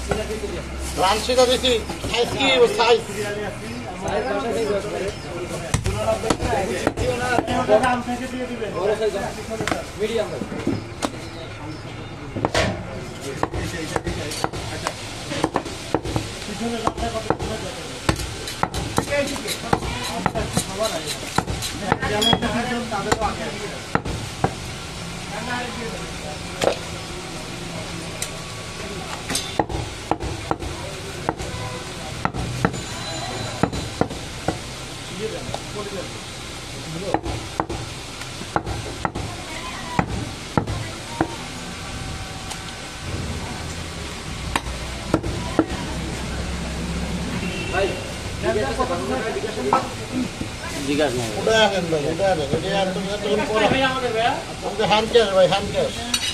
রানসিটা দিছি সাইজ কি size medium জিজ্ঞাসা নাই ওটা আনেন ভাই ওটা আনেন এটা আর তুমি এতক্ষণ পরে আমাদের হ্যান্ড ক্যাশ ভাই হ্যান্ড ক্যাশ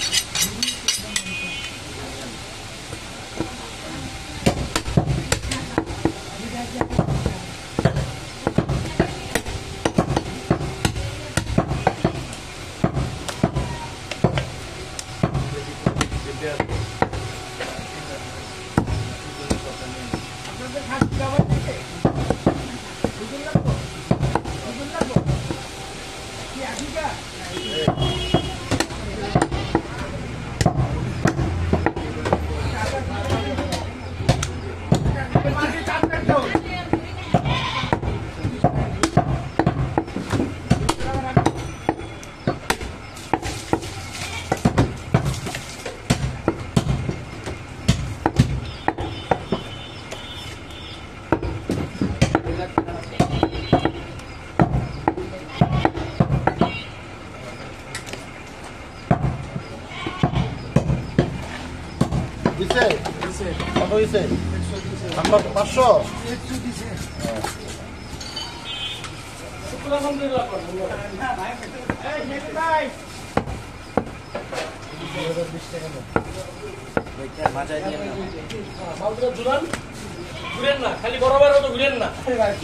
কত হয়েছে 500 খালি বরাবর তো ঘুরেন না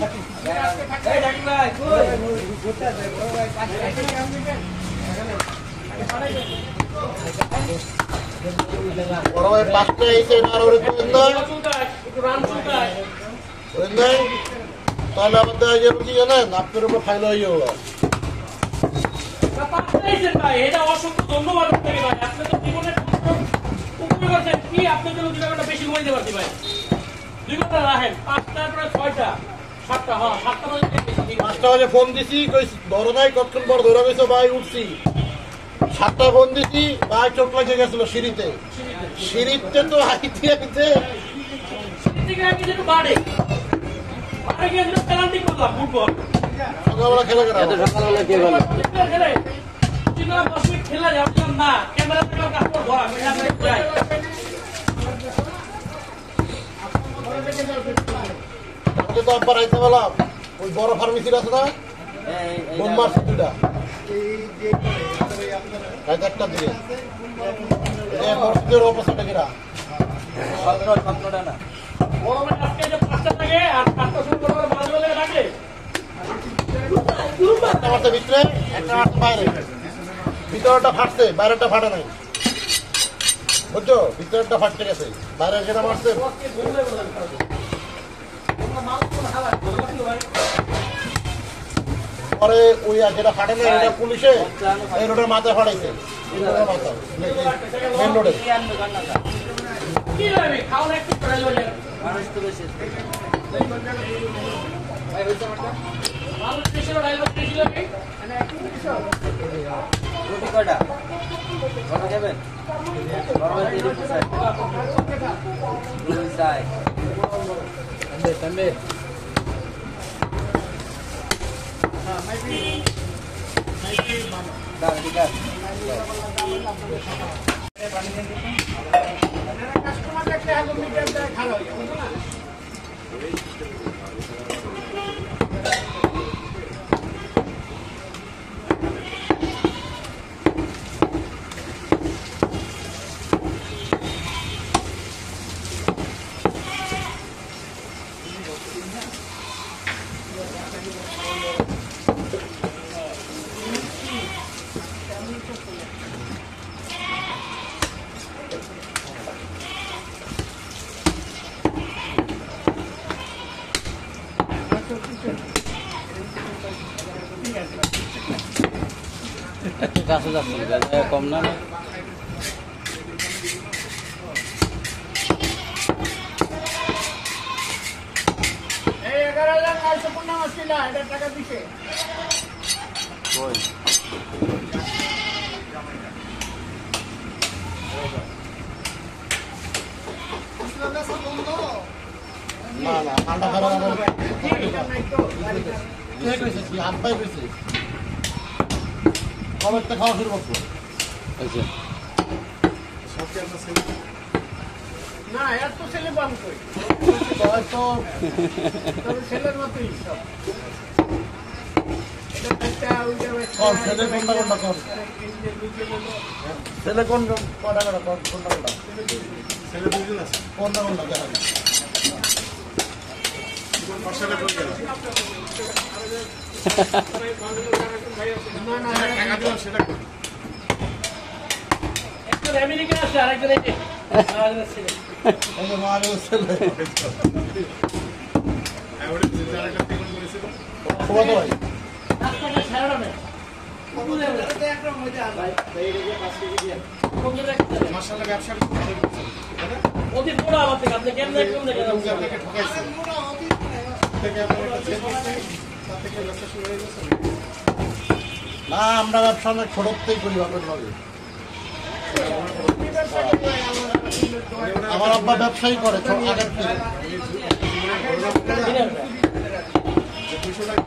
বড় ভাই 5টা এসে আর ওরে তো তাহলে আমাদের যে কি জানেন আপনার উপর ফাইল হয়ে যাবে এটা অসংখ্য ধন্যবাদ আপনাকে ভাই আপনি তো জীবনের উপকার করছেন কি আপনার জন্য 2 ঘন্টা বেশি ঘুমাইতে পারছি ভাই 2 ঘন্টা রাখেন 5টার পরে 6টা 7টা হ্যাঁ 7টা বাজে ফোন দিছি কই ধরো নাই কতক্ষণ পর ধরে গেছো ভাই উঠছি 7টা ফোন দিছি ভাই চোখ লাগে গেছিল সিঁড়িতে তো আইতে আইতে বাড়ে গিয়ে পেনাল্টি করলাম ফুটবল সকালবেলা খেলা করা সকালবেলা কে বলে খেলা যাচ্ছিলাম না ক্যামেরা থেকে কাপড় ধরা যাই তো আব্বার আইতে বললাম ওই বড় ফার্মেসির আছে না বোম্বার দুটা রাত 1টা দিকে মসজিদের অপোজিটে গেরা না বড় মানে আজকে যে 5টা থেকে আর 5টা শুরু করার বাজে বলে রাখে একটা ভিতরে একটা বাইরে ভিতরটা ফাটছে বাইরেটা ফাটে নাই বুঝছো ভিতরটা ফাটতে গেছে বাইরে যেটা মারছে পরে ওই যেটা ফাটে না এটা পুলিশে এই রোডের মাথায় ফাটাইছে মেন রোডে রুটি কয়টা কটা খাবেন কাছে যাচ্ছে কম না এই 11,950 ছিল, এটা টাকা দিছে। না না ঠান্ডা খারাপ আব্বাই কইছে কবে থেকে খাওয়া শুরু করছো? আচ্ছা না, এর তো ছেলে বান কই। হয়তো তবে ছেলের মতোই সব। এটা একটা ওইটা কম ছেলে কোনটা কোনটা কম ছেলে কোন কটা কটা কোনটা কোনটা ছেলে দুজন আছে কোনটা কোনটা দেখা যায়? পাঁচশো টাকা করে না না টাকা দিলাম সেটা করি একজন আমেরিকা আছে আর একজন এই যে আরেকজন ছেলে। এই যে মায়ের ছেলে ওটা যারা কাছে পেমেন্ট করেছিল তোমার তো ভাই রাস্তাটা ছাড়া না কোন একটা মজা ভাই। মাসাল্লাহ ব্যবসা করতে ভালো করছে তাই না? অতি বড় আমার থেকে আপনি কেমনে কেমনে এবং যে আপনাকে ঠকাইছে থেকে আপনার একটা চেঞ্জ করছে তার থেকে ব্যবসা শুরু হয়ে গেছে না আমরা ব্যবসা অনেক ছোটতেই করি বাপের ভাবে আমার আব্বা ব্যবসায়ী করে আগের থেকে 200 টাকা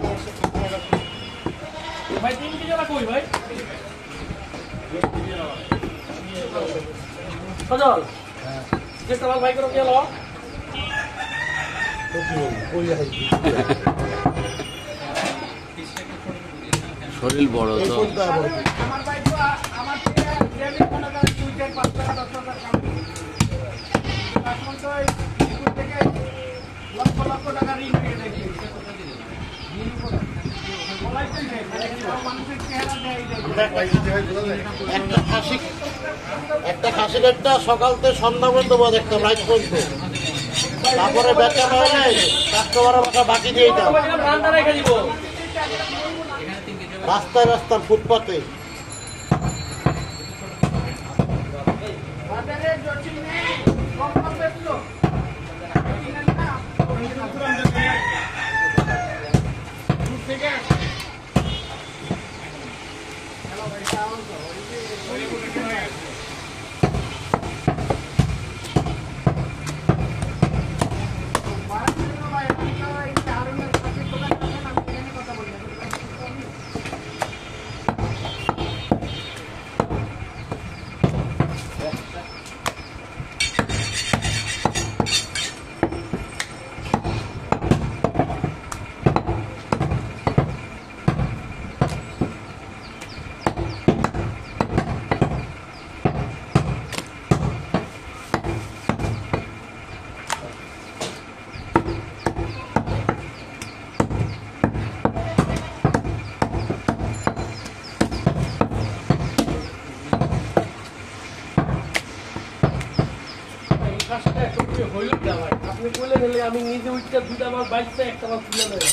ভাই 3 কেজি টাকা কই ভাই সজল যে তোমার ভাই করে গেল শরীর বড় তো আমার ভাই তো আমার থেকে ডেলি কোন টাকা 2-5 টাকা 10 টাকা কাম করে। এখন তো এই স্কুল থেকে লক্ষ লক্ষ টাকা ঋণ নিয়ে দেখি। বলাইতেই নেই, মানে মানুষের চেহারা দেয় একটা খাসি কাটটা সকাল থেকে সন্ধ্যা পর্যন্ত বড় দেখতাম রাইট পর্যন্ত তারপরে বেচা হয় নাই কাস্টমারের বাসা বাকি দিয়ে দিতাম রান্না রেখে দিব রাস্তায় রাস্তার ফুটপাতে বাজারে জটিল নেই, কম কম বেচলো। কিনেন না, দূর থেকে আসে। হ্যালো ভাই, কেমন আছো? বারান্দা ভাই, আমি তো এই হারুনের খাসির দোকানে আছেন, আমি এখানে কথা বলি। আপনি বলে নিলে আমি নিজে উঠতে দুটা মাছ বাইশটা একটা মাছ তুলে নেব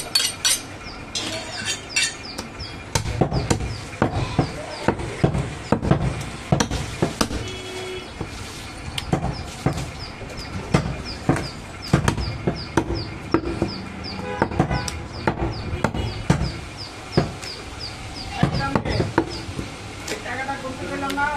টাকাটা করতে পেলাম না,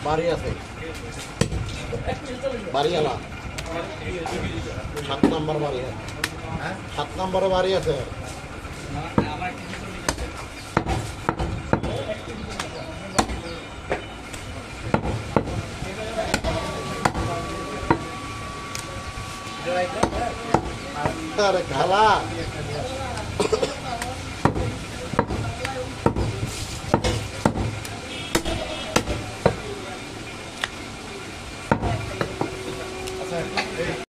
বাড়ি আছে বাড়িওয়ালা 7 নম্বর বাড়ি আছে 7 নম্বরে বাড়ি আছে আরে খালা